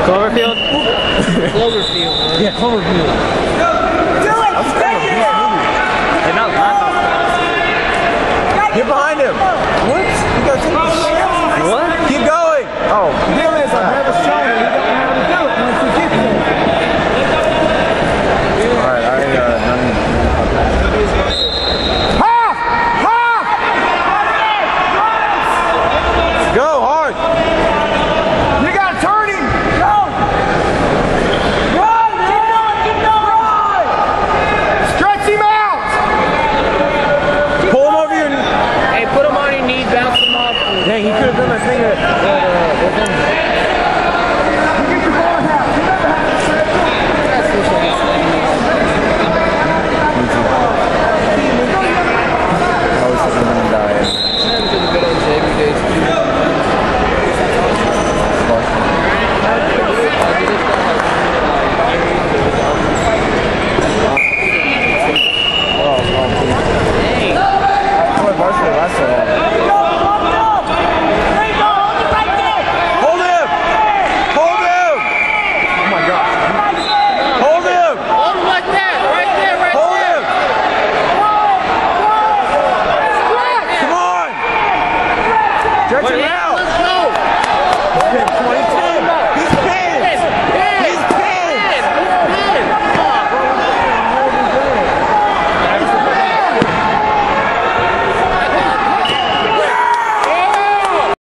Cloverfield? Cloverfield. Yeah, Cloverfield. Do it! Take it! They're not laughing. Get behind him. What? You gotta take the shit. What? Keep going. Oh.